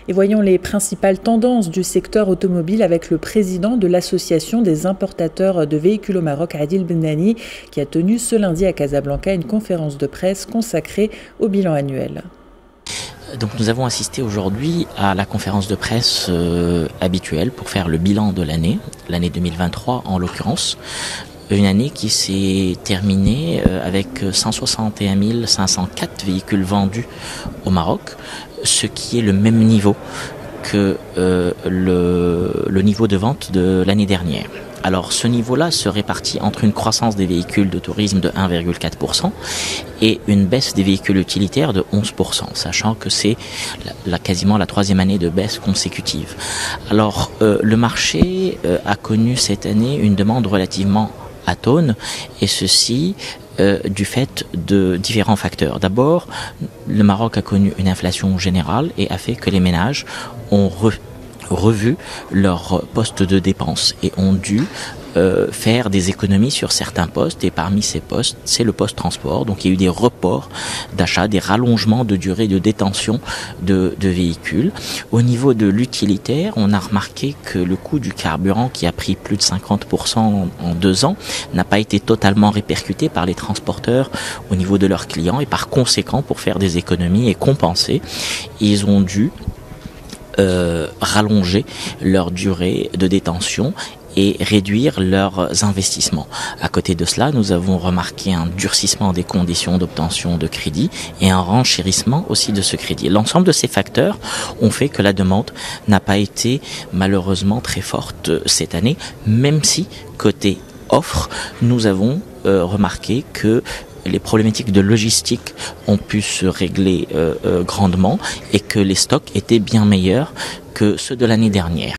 Et voyons les principales tendances du secteur automobile avec le président de l'association des importateurs de véhicules au Maroc, Adil Benani, qui a tenu ce lundi à Casablanca une conférence de presse consacrée au bilan annuel. Donc nous avons assisté aujourd'hui à la conférence de presse habituelle pour faire le bilan de l'année 2023 en l'occurrence. Une année qui s'est terminée avec 161 504 véhicules vendus au Maroc, ce qui est le même niveau que le niveau de vente de l'année dernière. Alors ce niveau-là se répartit entre une croissance des véhicules de tourisme de 1,4% et une baisse des véhicules utilitaires de 11%, sachant que c'est quasiment la troisième année de baisse consécutive. Alors le marché a connu cette année une demande relativement atone, et ceci du fait de différents facteurs. D'abord, le Maroc a connu une inflation générale et a fait que les ménages ont revu leur poste de dépenses et ont dû faire des économies sur certains postes, et parmi ces postes, c'est le poste transport. Donc il y a eu des reports d'achat, des rallongements de durée de détention de véhicules. Au niveau de l'utilitaire, on a remarqué que le coût du carburant, qui a pris plus de 50% en 2 ans, n'a pas été totalement répercuté par les transporteurs au niveau de leurs clients, et par conséquent, pour faire des économies et compenser, ils ont dû rallonger leur durée de détention et réduire leurs investissements. À côté de cela, nous avons remarqué un durcissement des conditions d'obtention de crédit et un renchérissement aussi de ce crédit. L'ensemble de ces facteurs ont fait que la demande n'a pas été malheureusement très forte cette année, même si côté offre, nous avons remarqué que les problématiques de logistique ont pu se régler grandement et que les stocks étaient bien meilleurs que ceux de l'année dernière.